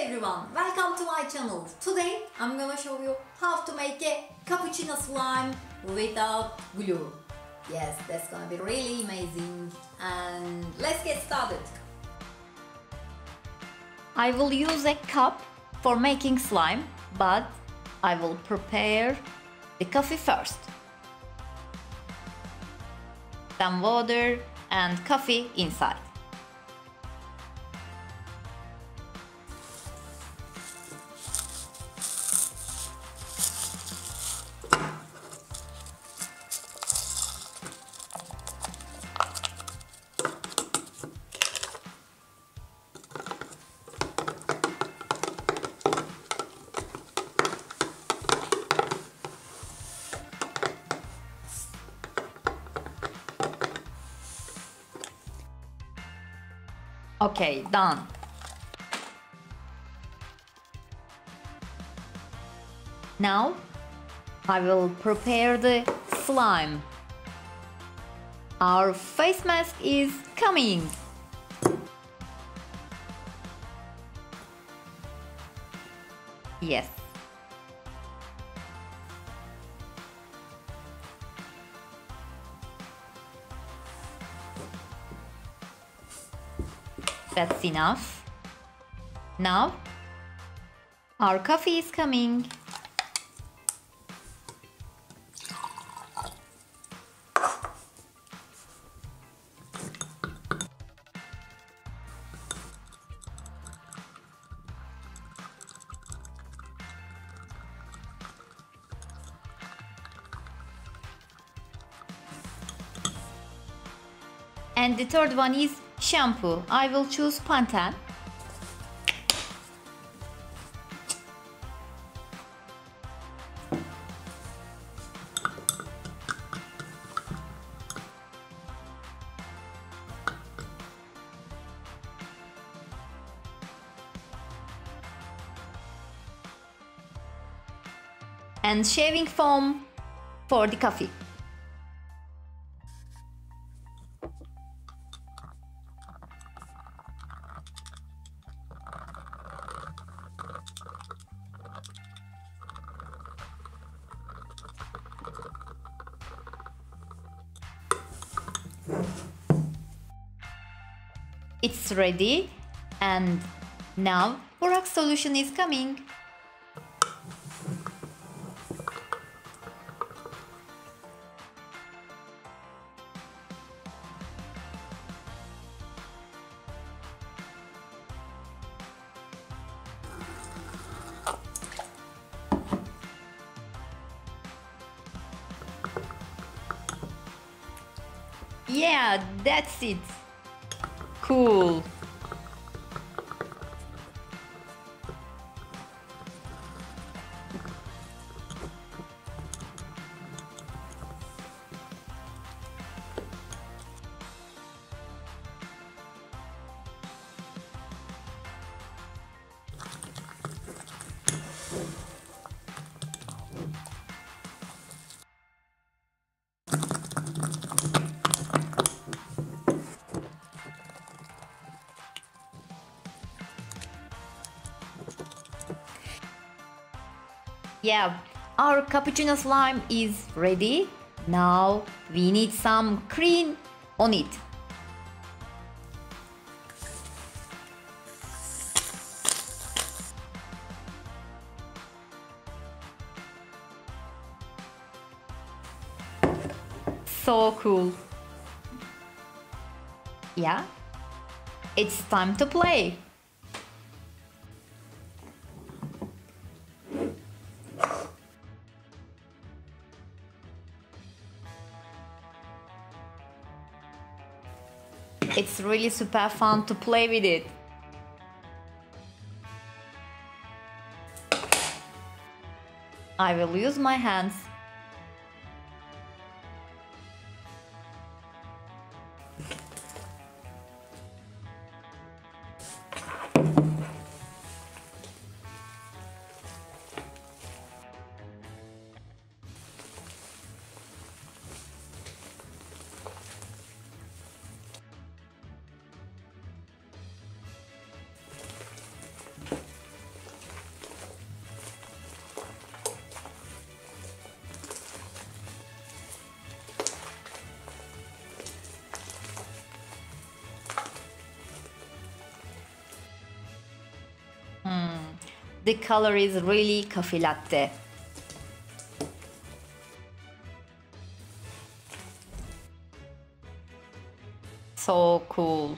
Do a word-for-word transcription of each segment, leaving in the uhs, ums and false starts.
everyone, welcome to my channel. Today I'm gonna show you how to make a cappuccino slime without glue. Yes, that's gonna be really amazing. And let's get started. I will use a cup for making slime, but I will prepare the coffee first. Some water and coffee inside. Okay, done. Now I will prepare the slime. Our face mask is coming. Yes. That's enough. Now our coffee is coming. And the third one is shampoo. I will choose Pantene. And shaving foam for the coffee. It's ready, and now borax solution is coming. Yeah, that's it. Cool. Yeah, our cappuccino slime is ready. Now we need some cream on it. So cool. Yeah, it's time to play. It's really super fun to play with it. I will use my hands. The color is really coffee latte. So cool.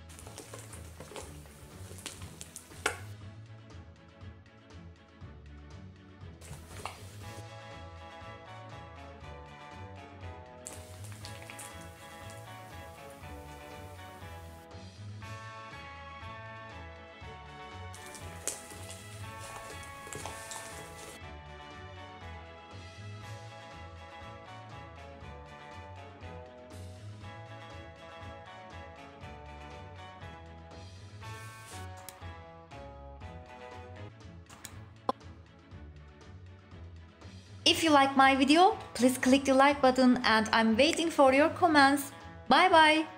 If you like my video, please click the like button and I'm waiting for your comments. Bye bye!